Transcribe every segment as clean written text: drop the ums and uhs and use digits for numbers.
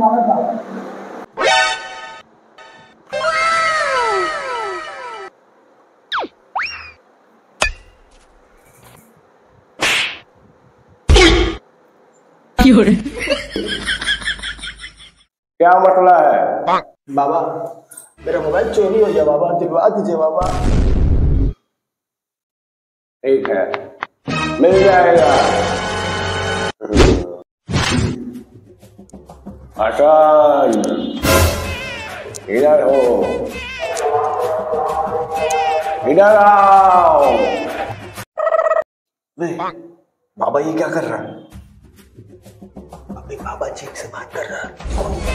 स्वागत बाबा। क्या मसला है बाबा मेरा मोबाइल चोरी हो गया बाबा, दिलवा दीजिए बाबा। ठीक है, मिल जाएगा। हसन, इधर हो, इधर आओ। बाबा ये क्या कर रहा है? अभी बाबा चेक से बात कर रहा है।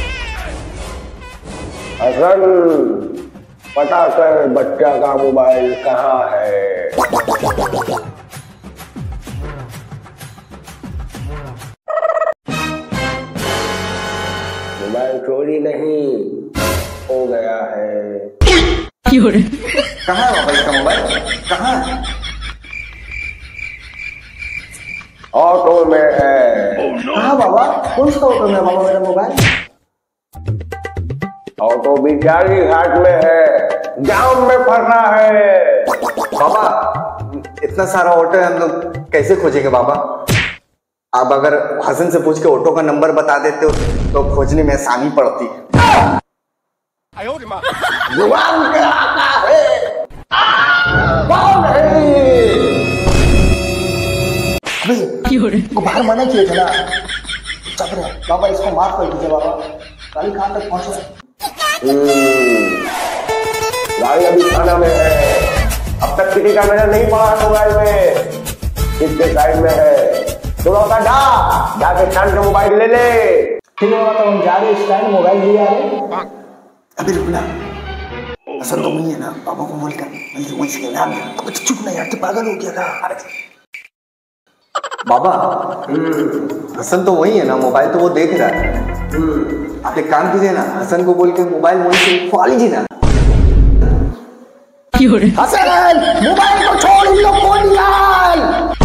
हसन, पता कर बच्चा का मोबाइल कहाँ है। मोबाइल चोरी नहीं हो गया है। कहाँ है बाबा इसका मोबाइल? कहाँ है? ऑटो में है। कहाँ बाबा? कौन सा ऑटो में है बाबा मेरा मोबाइल? ऑटो बिचारी घाट में है, जाम में फंसा है। बाबा इतना सारा ऑटो है, हम लोग कैसे खोजेंगे बाबा? आप अगर हसन से पूछ के ऑटो का नंबर बता देते हो तो खोजने में आसानी पड़ती। जुबान पे आता है। कौन है? को बाहर मना किए थे ना। चुप रहे बाबा, इसको माफ कर दीजिए बाबा। गाड़ी कहाँ तक पहुँच रहा? गाड़ी अभी थाना में है। अब तक किसी का नजर नहीं पड़ा मोबाइल में। किसके साइड में है? तुम अपना जाके स्टैंड का मोबाइल ले ले। ठीक है बाबा, तो हम जा रहे स्टैंड, मोबाइल ले आ रहे। अभी रुकना, हसन तो वही है ना, पापा को बोल कर वही से नाम है। अब चुप ना यार, तू पागल हो गया था। बाबा हसन तो वही है ना, मोबाइल तो वो देख रहा है। आप एक काम कीजिए ना, हसन को बोल के मोबाइल वहीं से उठवा लीजिए ना। हसन, मोबाइल को छोड़, इन लोग को निकाल।